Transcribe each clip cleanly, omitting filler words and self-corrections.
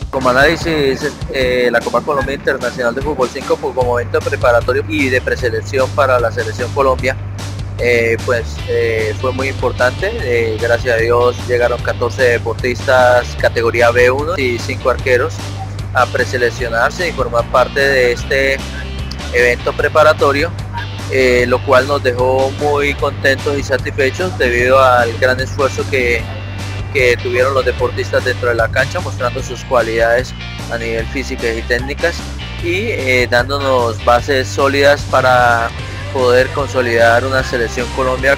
Como análisis, la Copa Colombia Internacional de Fútbol 5 fue como evento preparatorio y de preselección para la selección Colombia. Fue muy importante, gracias a Dios llegaron 14 deportistas categoría B1 y 5 arqueros a preseleccionarse y formar parte de este evento preparatorio, lo cual nos dejó muy contentos y satisfechos debido al gran esfuerzo que tuvieron los deportistas dentro de la cancha, mostrando sus cualidades a nivel físicas y técnicas y dándonos bases sólidas para poder consolidar una selección Colombia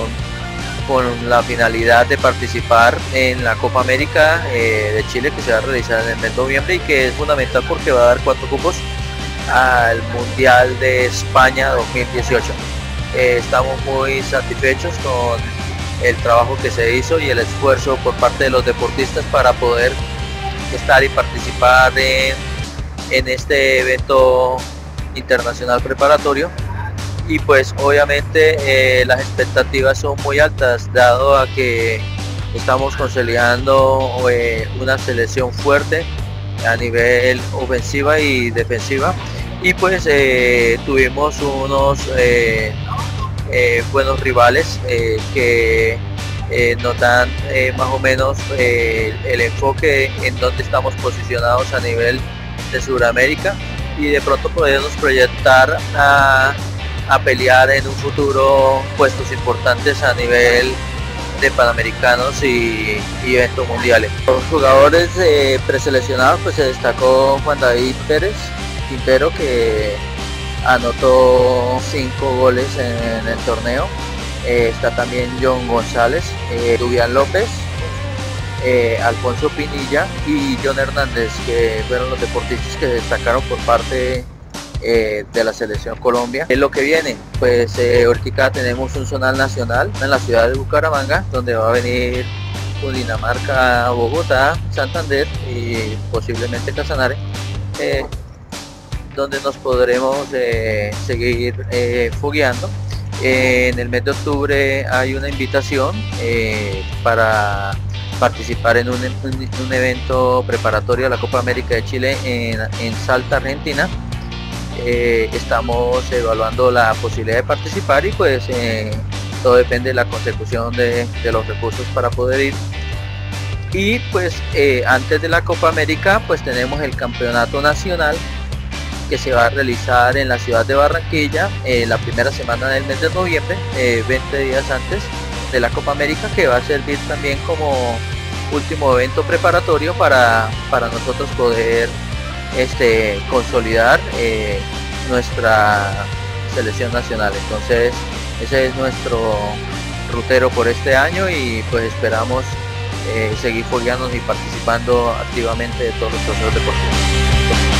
con la finalidad de participar en la Copa América de Chile, que se va a realizar en el mes de noviembre y que es fundamental porque va a dar 4 cupos al Mundial de España 2018. Estamos muy satisfechos con el trabajo que se hizo y el esfuerzo por parte de los deportistas para poder estar y participar en este evento internacional preparatorio. Y pues obviamente las expectativas son muy altas, dado a que estamos consolidando una selección fuerte a nivel ofensiva y defensiva, y pues tuvimos unos buenos rivales que nos dan más o menos el enfoque en donde estamos posicionados a nivel de Sudamérica, y de pronto podemos proyectar a pelear en un futuro puestos importantes a nivel de panamericanos y eventos mundiales. Los jugadores preseleccionados, pues se destacó Juan David Pérez Quintero, que anotó 5 goles en el torneo. Está también John González, Dubián López, Alfonso Pinilla y John Hernández, que fueron los deportistas que destacaron por parte de la selección Colombia. En lo que viene, pues ahorita tenemos un zonal nacional en la ciudad de Bucaramanga, donde va a venir Cundinamarca, Bogotá, Santander y posiblemente Casanare, donde nos podremos seguir fogueando. En el mes de octubre hay una invitación para participar en un evento preparatorio a la Copa América de Chile en Salta, Argentina. Estamos evaluando la posibilidad de participar y pues todo depende de la consecución de los recursos para poder ir. Y pues antes de la Copa América pues tenemos el campeonato nacional, que se va a realizar en la ciudad de Barranquilla la primera semana del mes de noviembre, 20 días antes de la Copa América, que va a servir también como último evento preparatorio para nosotros poder consolidar nuestra selección nacional. Entonces ese es nuestro rutero por este año y pues esperamos seguir fogueándonos y participando activamente de todos los torneos deportivos.